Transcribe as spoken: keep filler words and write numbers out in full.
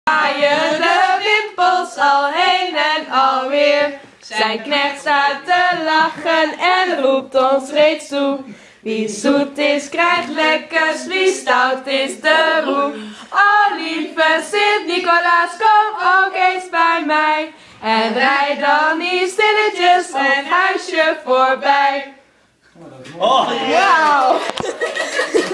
Draaien de wimpels al heen en alweer. Zijn knecht staat te lachen en roept ons reeds toe. Wie zoet is krijgt lekkers, wie stout is de roe. O lieve Sint-Nicolaas, kom ook eens bij mij. En rijd dan hier stilletjes het huisje voorbij. Oh, Wauw!